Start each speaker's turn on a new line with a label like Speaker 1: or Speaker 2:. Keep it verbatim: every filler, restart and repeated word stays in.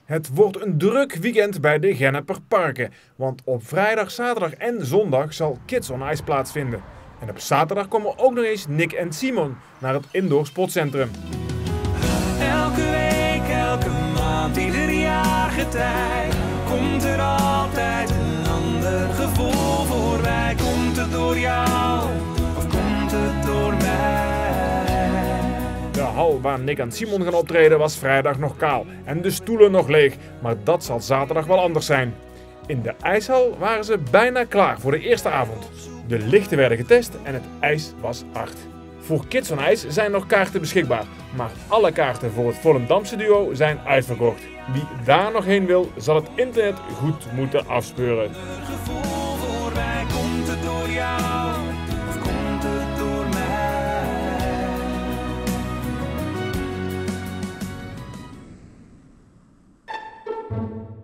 Speaker 1: Het wordt een druk weekend bij de Genneper Parken, want op vrijdag, zaterdag en zondag zal Kids on Ice plaatsvinden. En op zaterdag komen ook nog eens Nick en Simon naar het indoor sportcentrum.
Speaker 2: Elke week, elke maand, ieder jaargetij komt er altijd een ander gevoel voorbij. Komt het door jou of komt het door mij?
Speaker 1: De hal waar Nick en Simon gaan optreden was vrijdag nog kaal en de stoelen nog leeg, maar dat zal zaterdag wel anders zijn. In de ijshal waren ze bijna klaar voor de eerste avond. De lichten werden getest en het ijs was hard. Voor Kids on Ice zijn nog kaarten beschikbaar, maar alle kaarten voor het Volendamse duo zijn uitverkocht. Wie daar nog heen wil, zal het internet goed moeten afspeuren.
Speaker 2: Gevoel voorbij, komt het door jou of komt het door mij?